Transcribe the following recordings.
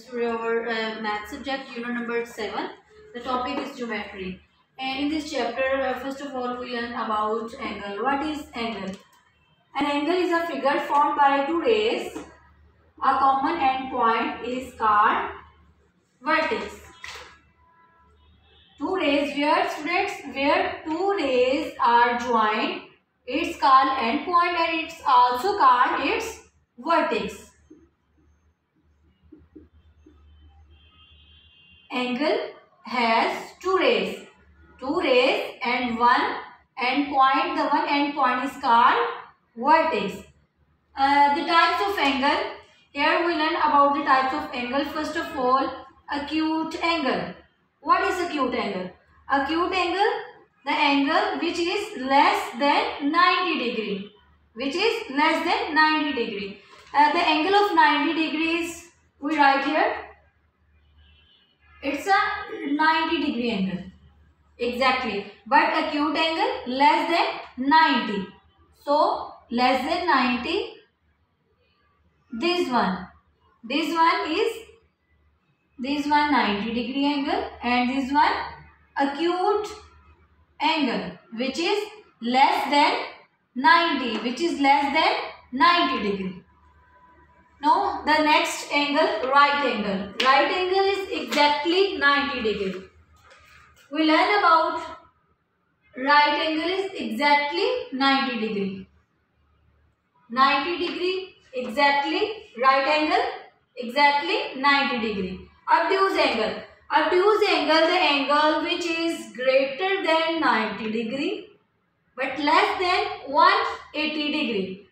to our math subject, unit number 7. The topic is geometry. And in this chapter, first of all, we learn about angle. What is angle? An angle is a figure formed by two rays. A common end point is called vertex. Two rays, where two rays are joined, it's called end point, and it's also called its vertex. Angle has two rays and one end point. The one end point is called vertex. The types of angle. Here we learn about the types of angle. First of all, acute angle. What is acute angle? Acute angle, the angle which is less than 90 degree. Which is less than 90 degree. The angle of 90 degrees we write here. It's a 90 degree angle. Exactly. But acute angle less than 90. So less than 90. This one is 90 degree angle, and this one acute angle which is less than 90, which is less than 90 degree. Now the next angle, right angle. Right angle is exactly 90 degree. We learn about right angle is exactly 90 degree. 90 degree exactly, right angle exactly 90 degree. Obtuse angle. Obtuse angle, the angle which is greater than 90 degree but less than 180 degree.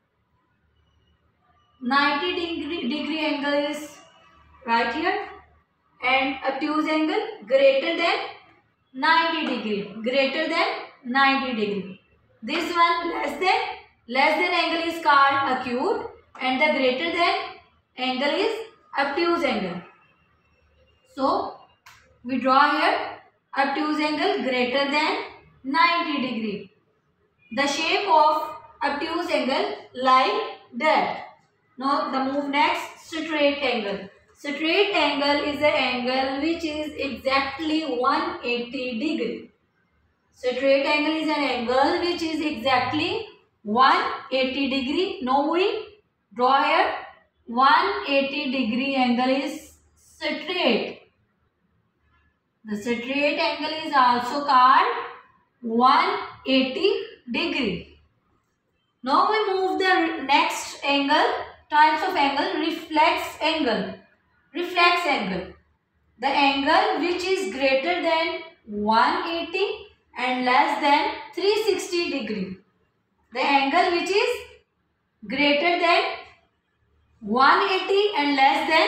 90 degree angle is right here, and obtuse angle greater than 90 degree. Greater than 90 degree. This one less than angle is called acute, and the greater than angle is obtuse angle. So we draw here obtuse angle greater than 90 degree. The shape of obtuse angle like that. Now the move next, straight angle. Straight angle is the angle which is exactly 180 degree. Straight angle is an angle which is exactly 180 degree. Now we draw here 180 degree angle is straight. The straight angle is also called 180 degree. Now we move the next angle, types of angle, reflex angle. Reflex angle, the angle which is greater than 180 and less than 360 degree. The angle which is greater than 180 and less than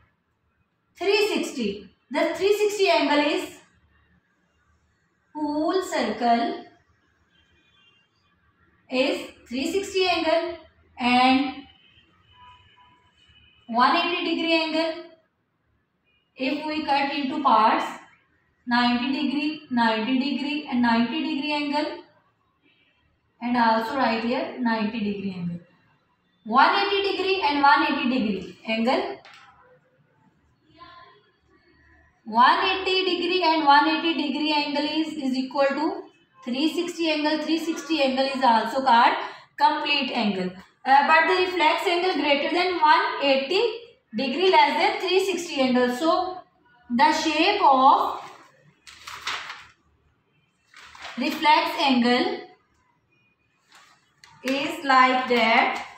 360. The 360 angle is whole circle is 360 angle, and 180 degree angle. If we cut into parts, 90 degree, 90 degree and 90 degree angle, and also right here 90 degree angle. 180 degree and 180 degree angle. 180 degree and 180 degree angle is equal to 360 angle. 360 angle is also called complete angle. But the reflex angle greater than 180 degree, less than 360 angle. So the shape of reflex angle is like that.